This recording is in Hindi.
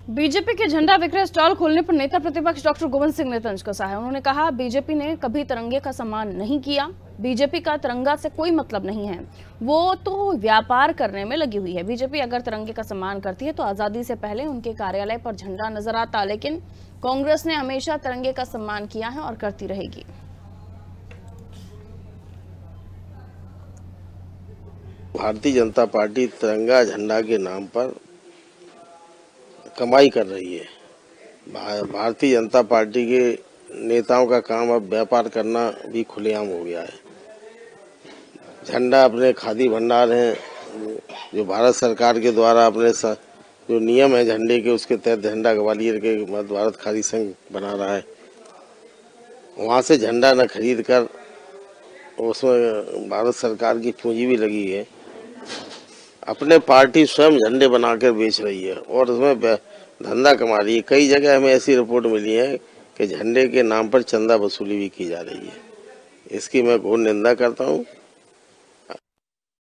बीजेपी के झंडा विक्रय स्टॉल खोलने पर नेता प्रतिपक्ष डॉक्टर गोविंद सिंह ने तंज कसा है। उन्होंने कहा, बीजेपी ने कभी तिरंगे का सम्मान नहीं किया। बीजेपी का तिरंगा से कोई मतलब नहीं है, वो तो व्यापार करने में लगी हुई है। बीजेपी अगर तिरंगे का सम्मान करती है तो आजादी से पहले उनके कार्यालय पर झंडा नजर आता, लेकिन कांग्रेस ने हमेशा तिरंगे का सम्मान किया है और करती रहेगी। भारतीय जनता पार्टी तिरंगा झंडा के नाम पर कमाई कर रही है। भारतीय जनता पार्टी के नेताओं का काम अब व्यापार करना भी खुलेआम हो गया है। झंडा अपने खादी भंडार हैं, जो भारत सरकार के द्वारा अपने जो नियम है झंडे के, उसके तहत झंडा ग्वालियर के मध्य भारत खादी संघ बना रहा है। वहाँ से झंडा न खरीद कर उसमें भारत सरकार की पूंजी भी लगी है। अपने पार्टी स्वयं झंडे बनाकर बेच रही है और उसमें धंधा कमा रही है। कई जगह हमें ऐसी रिपोर्ट मिली है कि झंडे के नाम पर चंदा वसूली भी की जा रही है। इसकी मैं घोर निंदा करता हूँ।